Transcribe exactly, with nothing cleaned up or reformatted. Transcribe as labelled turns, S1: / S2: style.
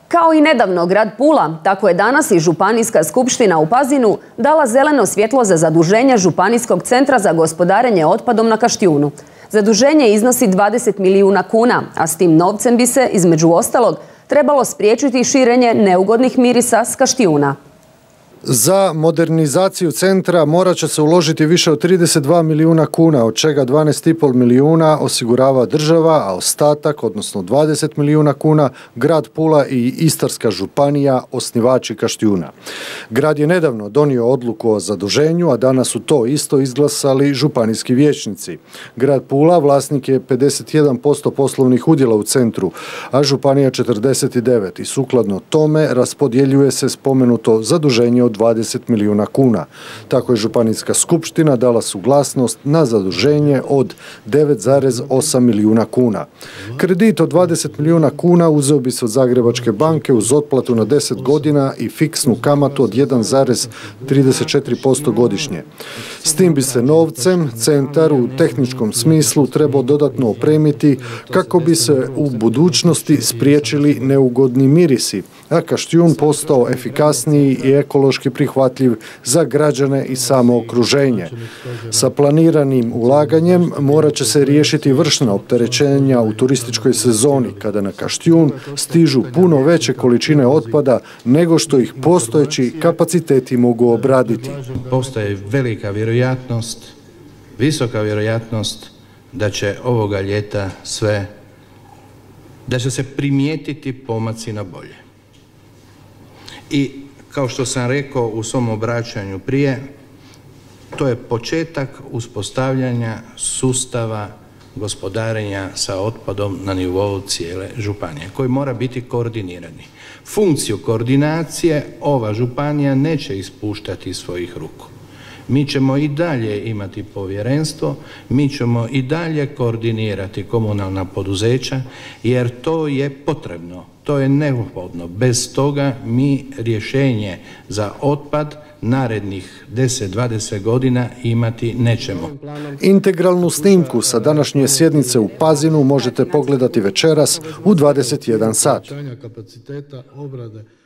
S1: Kao i nedavno grad Pula, tako je danas i Županijska skupština u Pazinu dala zeleno svjetlo za zaduženje Županijskog centra za gospodarenje otpadom na Kaštijunu. Zaduženje iznosi dvadeset milijuna kuna, a s tim novcem bi se, između ostalog, trebalo spriječiti širenje neugodnih mirisa s Kaštijuna.
S2: Za modernizaciju centra morat će se uložiti više od trideset dva milijuna kuna, od čega dvanaest i pol milijuna osigurava država, a ostatak, odnosno dvadeset milijuna kuna, grad Pula i Istarska županija, osnivači Kaštijuna. Grad je nedavno donio odluku o zaduženju, a danas su to isto izglasali županijski vijećnici. Grad Pula vlasnik je pedeset jedan posto poslovnih udjela u centru, a županija četrdeset devet i sukladno tome raspodjeljuje se spomenuto zaduženje od dvadeset milijuna kuna. Tako je Županijska skupština dala suglasnost na zaduženje od devet zarez osam milijuna kuna. Kredit od dvadeset milijuna kuna uzeo bi se od Zagrebačke banke uz otplatu na deset godina i fiksnu kamatu od jedan zarez trideset četiri posto godišnje. S tim bi se novcem centar u tehničkom smislu trebao dodatno opremiti kako bi se u budućnosti spriječili neugodni mirisi, a Kaštijun postao efikasniji i ekološki prihvatljiv za građane i samo okruženje. Sa planiranim ulaganjem morat će se riješiti vršna opterećenja u turističkoj sezoni, kada na Kaštijun stižu puno veće količine otpada nego što ih postojeći kapaciteti mogu obraditi.
S3: Postoji velika vjerojatnost, visoka vjerojatnost da će ovoga ljeta sve, da će se primijetiti pomaci na bolje. I kao što sam rekao u svom obraćanju prije, to je početak uspostavljanja sustava gospodarenja sa otpadom na nivou cijele županije, koji mora biti koordinirani. Funkciju koordinacije ova županija neće ispuštati iz svojih ruku. Mi ćemo i dalje imati povjerenstvo, mi ćemo i dalje koordinirati komunalna poduzeća, jer to je potrebno, to je neophodno. Bez toga mi rješenje za otpad narednih deset do dvadeset godina imati nećemo.
S2: Integralnu snimku sa današnje sjednice u Pazinu možete pogledati večeras u dvadeset jedan sat.